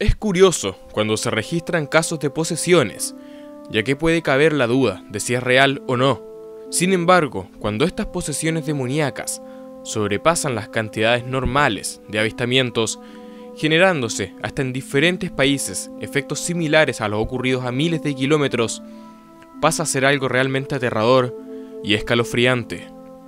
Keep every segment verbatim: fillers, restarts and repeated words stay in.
Es curioso cuando se registran casos de posesiones, ya que puede caber la duda de si es real o no. Sin embargo, cuando estas posesiones demoníacas sobrepasan las cantidades normales de avistamientos, generándose hasta en diferentes países efectos similares a los ocurridos a miles de kilómetros, pasa a ser algo realmente aterrador y escalofriante.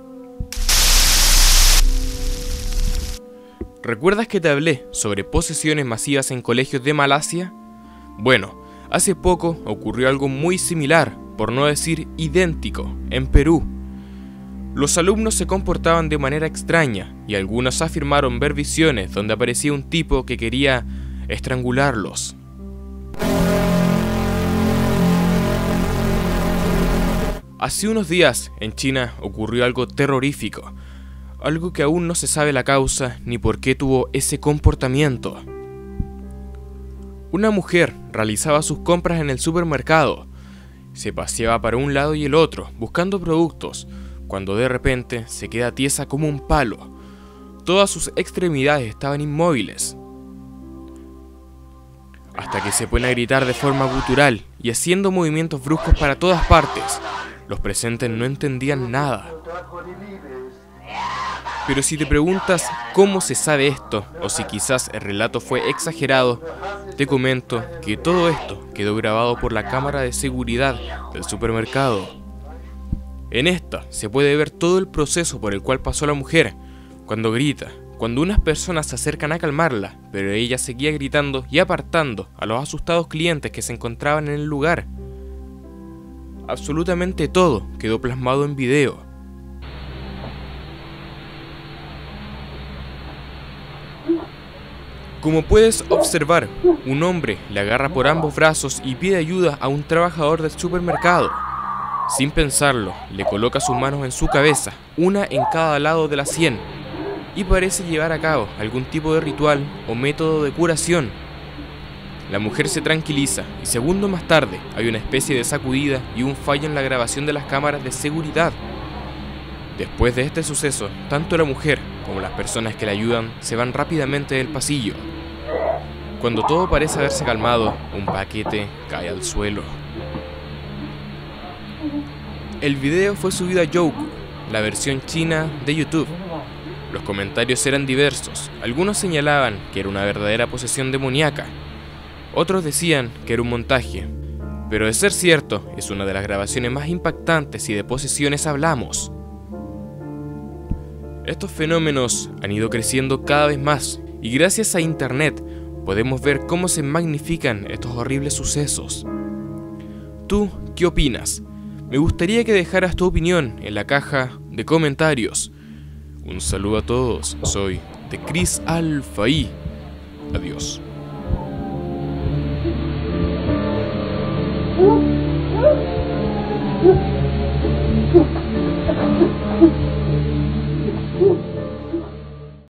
¿Recuerdas que te hablé sobre posesiones masivas en colegios de Malasia? Bueno, hace poco ocurrió algo muy similar, por no decir idéntico, en Perú. Los alumnos se comportaban de manera extraña y algunos afirmaron ver visiones donde aparecía un tipo que quería estrangularlos. Hace unos días en China ocurrió algo terrorífico, algo que aún no se sabe la causa ni por qué tuvo ese comportamiento. Una mujer realizaba sus compras en el supermercado, se paseaba para un lado y el otro buscando productos, cuando de repente se queda tiesa como un palo. Todas sus extremidades estaban inmóviles, hasta que se pone a gritar de forma gutural y haciendo movimientos bruscos para todas partes. Los presentes no entendían nada. Pero si te preguntas cómo se sabe esto, o si quizás el relato fue exagerado, te comento que todo esto quedó grabado por la cámara de seguridad del supermercado. En esta se puede ver todo el proceso por el cual pasó la mujer, cuando grita, cuando unas personas se acercan a calmarla, pero ella seguía gritando y apartando a los asustados clientes que se encontraban en el lugar. Absolutamente todo quedó plasmado en video. Como puedes observar, un hombre le agarra por ambos brazos y pide ayuda a un trabajador del supermercado. Sin pensarlo, le coloca sus manos en su cabeza, una en cada lado de la sien, y parece llevar a cabo algún tipo de ritual o método de curación. La mujer se tranquiliza y segundos más tarde hay una especie de sacudida y un fallo en la grabación de las cámaras de seguridad. Después de este suceso, tanto la mujer como las personas que la ayudan se van rápidamente del pasillo. Cuando todo parece haberse calmado, un paquete cae al suelo. El video fue subido a Youku, la versión china de YouTube. Los comentarios eran diversos. Algunos señalaban que era una verdadera posesión demoníaca. Otros decían que era un montaje. Pero de ser cierto, es una de las grabaciones más impactantes si de posesiones hablamos. Estos fenómenos han ido creciendo cada vez más y gracias a internet podemos ver cómo se magnifican estos horribles sucesos. ¿Tú qué opinas? Me gustaría que dejaras tu opinión en la caja de comentarios. Un saludo a todos, soy de Chris Alpha y adiós. Woo!